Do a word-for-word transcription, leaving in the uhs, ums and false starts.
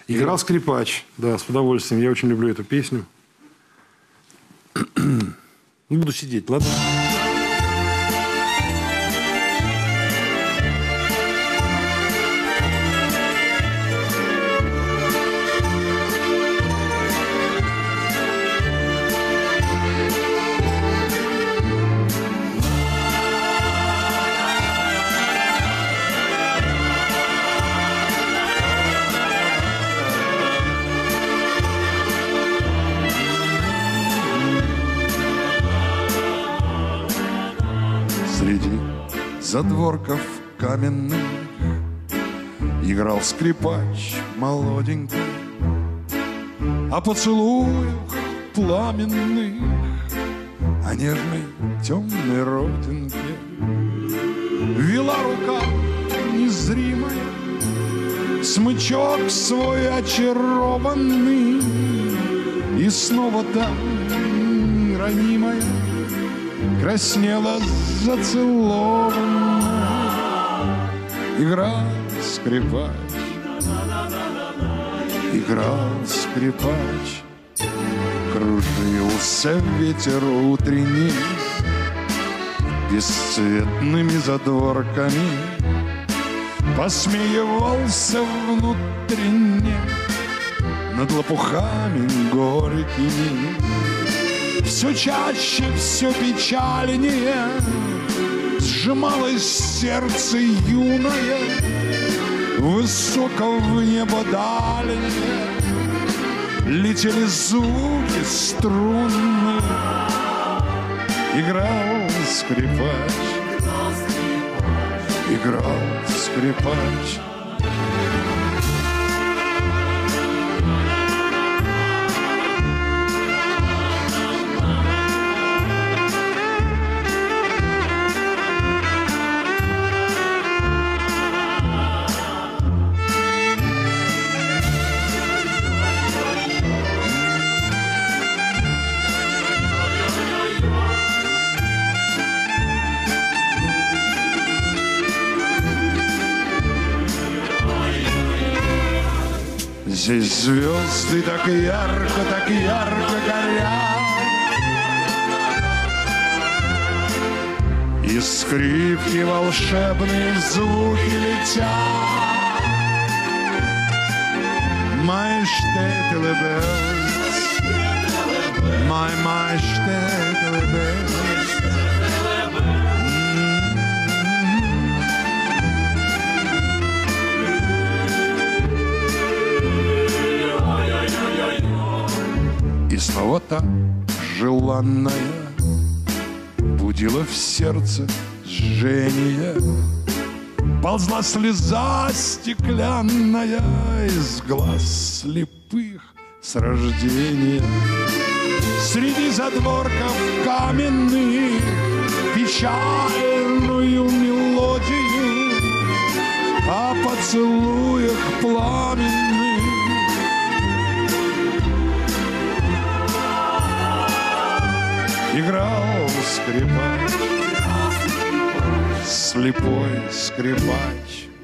Играл скрипач, да, с удовольствием. Я очень люблю эту песню. Не буду сидеть, ладно? Среди задворков каменных играл скрипач молоденький, о поцелуях пламенных, о нежной темной родинке. Вела рука незримая смычок свой очарованный, и снова та ранимая краснела зацелованная. Играл скрипач, играл скрипач, кружился ветер утренний бесцветными задворками, посмеивался внутренне над лопухами горькими. Все чаще, все печальнее сжималось сердце юное, высоко в небо дальнее летели звуки струнные. Играл скрипач, играл скрипач. Здесь звезды так ярко, так ярко горят, и скрипки волшебные звуки летят. My shtetl bells, my, my shtetl bells. И снова та желанная будила в сердце жжение. Ползла слеза стеклянная из глаз слепых с рождения. Среди задворков каменных печальную мелодию о поцелуях пламенных играл скрипач, слепой скрипач.